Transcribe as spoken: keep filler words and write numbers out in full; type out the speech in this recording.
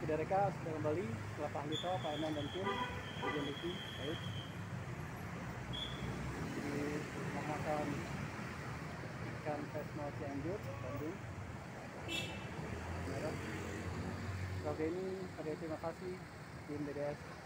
Tidak Reka sudah kembali setelah Pak Lito, Pak Enan dan tim Bagian Diki. Baik. Di makan ikan Vesmo Cianjur, Bandung. Merah. Oke, ini pada terima kasih tim D D S